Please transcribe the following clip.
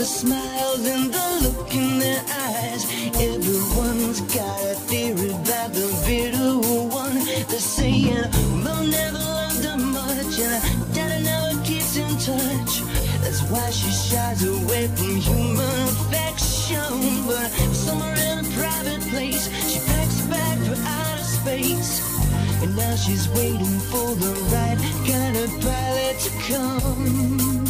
smiles and the look in their eyes. Everyone's got a theory about the bitter one. They're saying they'll never love them much, and daddy never keeps in touch. That's why she shies away from human affection. But somewhere in a private place, she packs a bag for outer space. And now she's waiting for the right kind of pilot to come.